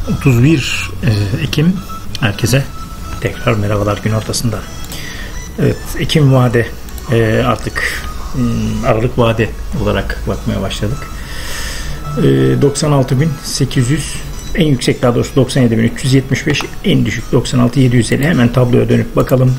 31 Ekim herkese tekrar merhabalar gün ortasında. Evet, Ekim vade artık Aralık vade olarak bakmaya başladık. 96.800 en yüksek, daha doğrusu 97.375, en düşük 96.750. Hemen tabloya dönüp bakalım.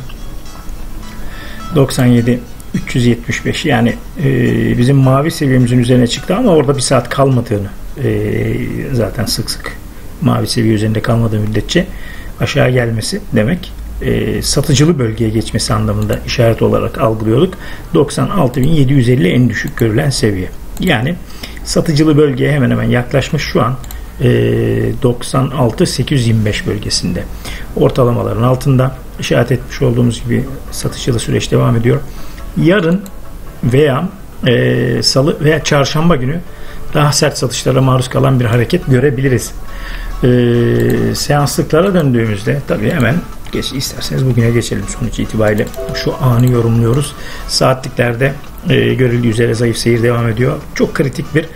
97.375 yani bizim mavi seviyemizin üzerine çıktı ama orada bir saat kalmadığını zaten sık sık mavi seviye üzerinde kalmadığı müddetçe aşağı gelmesi demek satıcılı bölgeye geçmesi anlamında işaret olarak algılıyorduk. 96.750 en düşük görülen seviye. Yani satıcılı bölgeye hemen hemen yaklaşmış şu an 96.825 bölgesinde. Ortalamaların altında, işaret etmiş olduğumuz gibi satıcılı süreç devam ediyor. Yarın veya salı veya çarşamba günü daha sert satışlara maruz kalan bir hareket görebiliriz. Seanslıklara döndüğümüzde tabii hemen isterseniz bugüne geçelim. Sonuç itibariyle şu anı yorumluyoruz. Saatliklerde görüldüğü üzere zayıf seyir devam ediyor. Çok kritik bir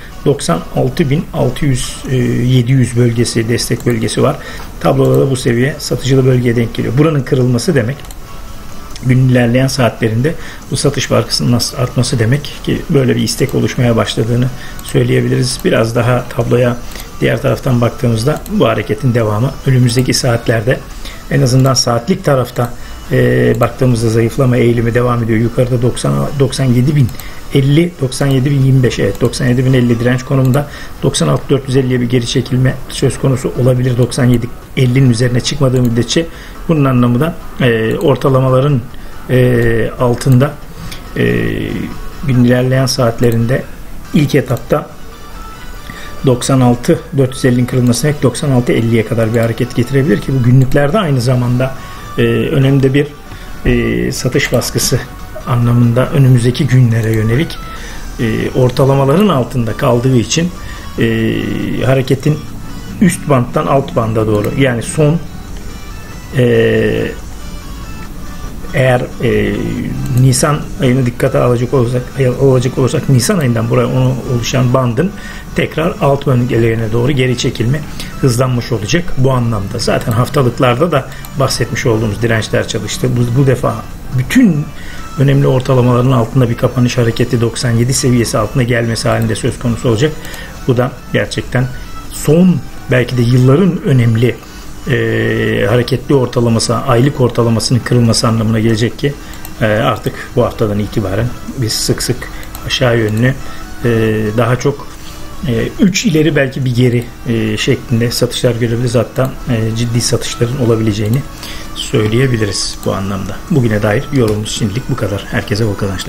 96.600-700 bölgesi, destek bölgesi var. Tabloda da bu seviye satıcılı bölgeye denk geliyor. Buranın kırılması demek, günün ilerleyen saatlerinde bu satış baskısının artması demek ki böyle bir istek oluşmaya başladığını söyleyebiliriz. Biraz daha tabloya diğer taraftan baktığımızda bu hareketin devamı önümüzdeki saatlerde, en azından saatlik tarafta baktığımızda zayıflama eğilimi devam ediyor. Yukarıda 97.050, 97.025, evet 97.050 direnç konumunda. 96.450'ye bir geri çekilme söz konusu olabilir. 97.50'nin üzerine çıkmadığı müddetçe bunun anlamı da ortalamaların altında gün ilerleyen saatlerinde ilk etapta 96.450'nin kırılmasına 96.50'ye kadar bir hareket getirebilir ki bu günlüklerde aynı zamanda önemli bir satış baskısı anlamında önümüzdeki günlere yönelik ortalamaların altında kaldığı için hareketin üst bandtan alt banda doğru, yani son eğer Nisan ayını dikkate alacak olursak Nisan ayından buraya onu oluşan bandın tekrar alt bölgelerine doğru geri çekilme hızlanmış olacak bu anlamda. Zaten haftalıklarda da bahsetmiş olduğumuz dirençler çalıştı. Bu defa bütün önemli ortalamaların altında bir kapanış hareketi 97 seviyesi altına gelmesi halinde söz konusu olacak. Bu da gerçekten son belki de yılların önemli hareketli ortalaması, aylık ortalamasının kırılması anlamına gelecek ki artık bu haftadan itibaren biz sık sık aşağı yönlü daha çok 3 ileri belki bir geri şeklinde satışlar görebiliriz. Hatta ciddi satışların olabileceğini söyleyebiliriz bu anlamda. Bugüne dair yorumumuz şimdilik bu kadar. Herkese bol kazançlar.